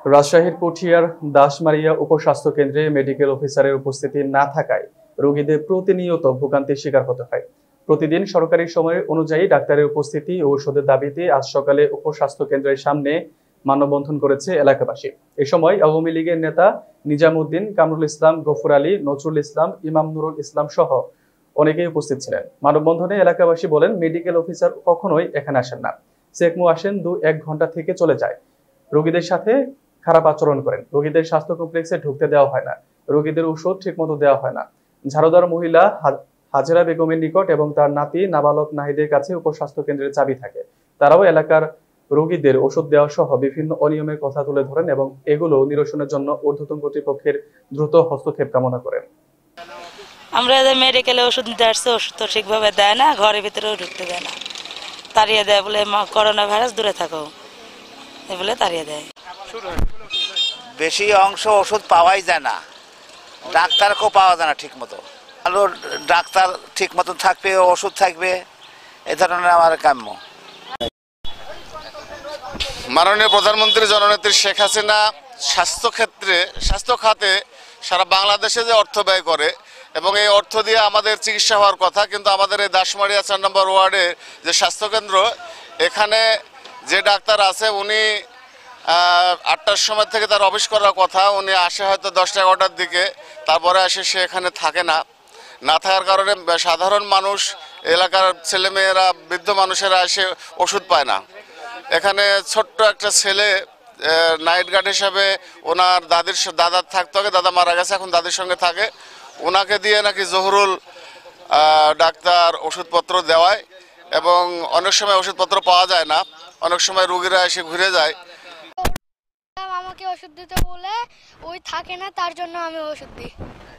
রাজশাহীর পুঠিয়ার দাসমারিয়া উপস্বাস্থ্য কেন্দ্রে মেডিকেল অফিসারের উপস্থিতি না থাকায় রোগীদের প্রতিনিয়ত ভোগান্তির শিকার হতে হয়। প্রতিদিন সরকারি সময় অনুযায়ী ডাক্তারের উপস্থিতি ও ওষুধের দাবিতে আজ সকালে উপস্বাস্থ্য কেন্দ্রের সামনে মানববন্ধন করেছে এলাকাবাসী। এ সময় আওয়ামী লীগের নেতা নিজামুদ্দিন, কামরুল ইসলাম, গফুর আলী, নজরুল ইসলাম, ইমাম নুরুল ইসলাম সহ অনেকেই উপস্থিত ছিলেন। মানববন্ধনে এলাকাবাসী বলেন, মেডিকেল অফিসার কখনোই এখানে আসেন না। চেকমু আসেন 2-1 ঘন্টা থেকে চলে যায়। রোগীদের সাথে খারাপ আচরণ করেন। রোগীদের স্বাস্থ্য কমপ্লেক্সে ঢুকতে দেওয়া হয় না। রোগীদের ওষুধ ঠিকমতো দেওয়া হয় না। ঝাড়ুদার মহিলা হাজেরা বেগমের নিকট এবং তার নাতি নাবালক নাহিদের কাছে উপস্বাস্থ্য কেন্দ্রের চাবি থাকে। তারাও এলাকার রোগীদের ওষুধ দেওয়া সহ বিভিন্ন অনিয়মের কথা তুলে ধরেন এবং এগুলো নিরসনের জন্য ঊর্ধ্বতন কর্তৃপক্ষের দ্রুত হস্তক্ষেপ কামনা করেন। আমরা মেডিকেলে ওষুধ নিতে আসছি, ওষুধ তো ঠিকভাবে দেয় না, ঘরের ভিতরেও ঢুকতে দেয় না, তাড়িয়ে দেয় বলে করোনা ভাইরাস দূরে থাকো এ বলে তাড়িয়ে দেয়। বেশি অংশ ওষুধ পাওয়াই যায় না, ডাক্তারকেও পাওয়া যায় না ঠিক মতো। ভালো ডাক্তার ঠিক মতো থাকবে, ওষুধ থাকবে, এ ধরনের আমার কাম্য। মাননীয় প্রধানমন্ত্রী জননেত্রী শেখ হাসিনা স্বাস্থ্য খাতে সারা বাংলাদেশে যে অর্থ ব্যয় করে এবং এই অর্থ দিয়ে আমাদের চিকিৎসা হওয়ার কথা, কিন্তু আমাদের এই দাসমারিয়া 4 নম্বর ওয়ার্ডে যে স্বাস্থ্যকেন্দ্র, এখানে যে ডাক্তার আছে উনি 8টার সময় থেকে তার অফিস করার কথা, উনি আসে হয়তো 10টা-11টার দিকে, তারপরে আসে সে এখানে থাকে না। না থাকার কারণে সাধারণ মানুষ, এলাকার ছেলেমেয়েরা, বৃদ্ধ মানুষেরা এসে ওষুধ পায় না। এখানে ছোট্ট একটা ছেলে নাইট গার্ড হিসাবে ওনার দাদার থাকতো আগে, দাদা মারা গেছে, এখন দাদির সঙ্গে থাকে। ওনাকে দিয়ে নাকি জহুরুল ডাক্তার ওষুধপত্র দেওয়ায় এবং অনেক সময় ওষুধপত্র পাওয়া যায় না, অনেক সময় রোগীরা এসে ঘুরে যায়। আমাকে ওষুধ দিতে বলে ওই থাকে না, তার জন্য আমি ওষুধ দিই।